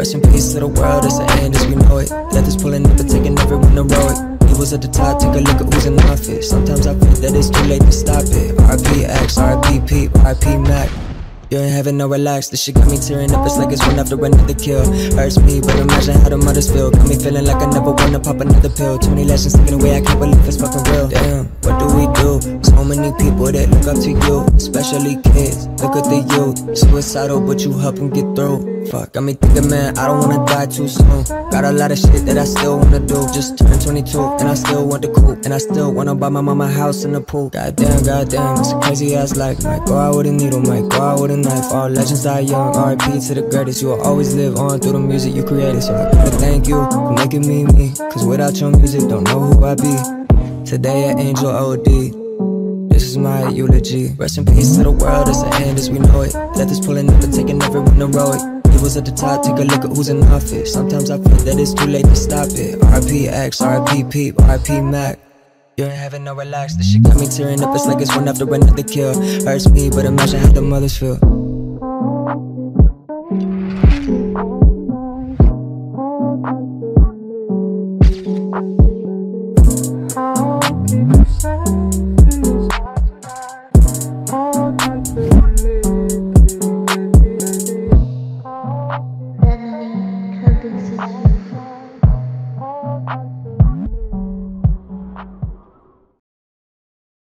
Rest in peace to the world, it's the end as we know it. Death is pulling up and taking everyone to row it. Evils at the top, take a look at who's in office. Sometimes I feel that it's too late to stop it. R.I.P. X, R.I.P. Pete, R.I.P. Mac. You ain't having no relax, this shit got me tearing up. It's like it's one after another kill. Hurts me, but imagine how the mothers feel. Got me feeling like I never wanna pop another pill. 20 lessons taken away, I can't believe it's fucking real. Damn, what do we do? So many people that look up to you, especially kids. Look at the youth, suicidal, but you help them get through. Fuck, got me thinking, man, I don't wanna die too soon. Got a lot of shit that I still wanna do. Just turned 22, and I still want the coupe. And I still wanna buy my mama a house and a pool. Goddamn, it's a crazy ass life. Might go out with a needle, might go out with a knife. All legends die young, R.I.P. to the greatest. You will always live on through the music you created. So I gotta thank you for making me me. Cause without your music, don't know who I be. Today at Angel O.D. This is my eulogy. Rest in peace to the world, it's the end as we know it. Death is pulling up and taking everyone to row it. Evils at the top, take a look at who's in office. Sometimes I feel that it's too late to stop it. R.I.P. X, R.I.P. Pete, R.I.P. Mac. You ain't having no relax, this shit got me tearing up. It's like it's one after another kill. Hurts me, but imagine how the mothers feel.